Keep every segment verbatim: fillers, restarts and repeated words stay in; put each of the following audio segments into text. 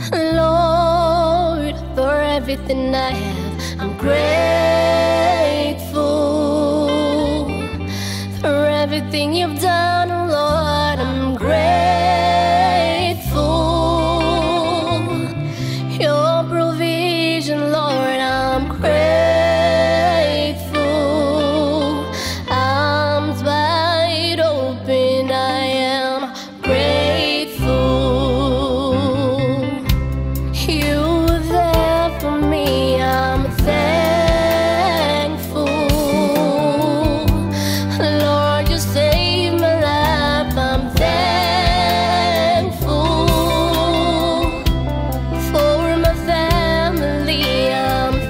Lord, for everything I have, I'm grateful. For everything you've done, Lord, I'm grateful. Your provision, Lord, I'm grateful. Arms wide open, I am grateful. You were there for me, I'm thankful. Lord, you saved my life, I'm thankful. For my family, I'm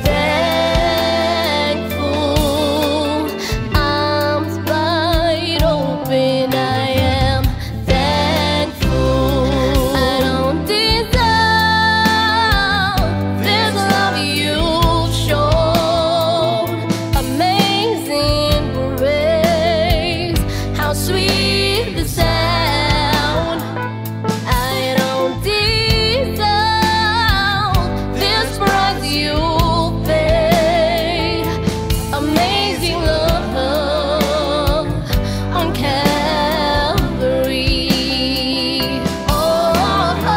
thankful. Arms wide open, I am thankful. I don't deserve this love you've shown. Amazing grace, how sweet the sound. I don't deserve this price you paid. Amazing love on Calvary. Oh, oh,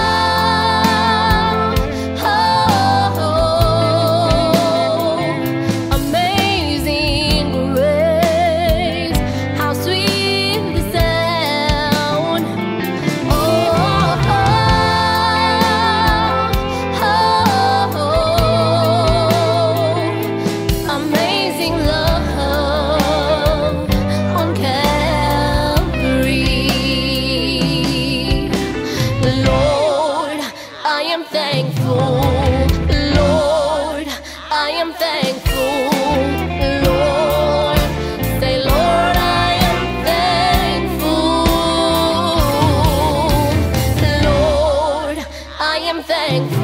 oh, amazing grace, how sweet the sound. Oh, oh, oh, amazing love on Calvary. Lord, I am thankful. Lord, I am thankful. Lord, say, Lord, I am thankful. Lord, I am thankful.